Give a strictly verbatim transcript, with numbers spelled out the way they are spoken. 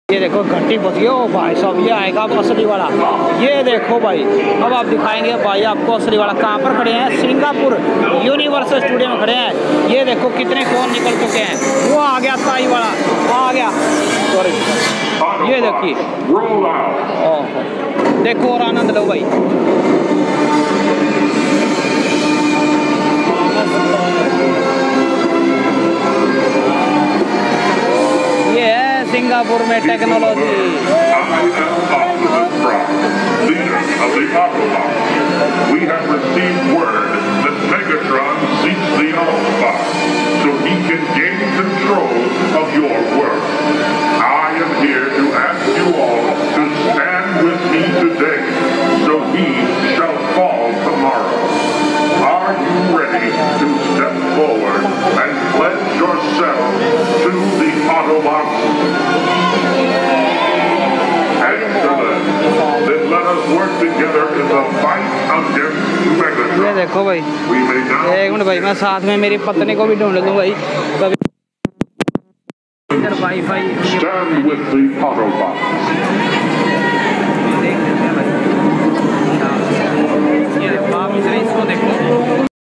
ये देखो घंटी बज गई। ओ भाई साहब ये आएगा अब असली वाला। ये देखो भाई अब आप दिखाएंगे भाई आपको असली वाला। कहाँ पर खड़े हैं? सिंगापुर यूनिवर्सल स्टूडियो में खड़े हैं। ये देखो कितने फोन निकल चुके हैं। वो आ गया ताई वाला आ गया। सॉरी ये देखिए ओह देखो और आनंद लो भाई। ये है सिंगापुर में टेक्नोलॉजी। ये देखो भाई एक मिनट भाई मैं साथ में मेरी पत्नी को भी ढूंढ लूँ भाई। कभी वाईफाई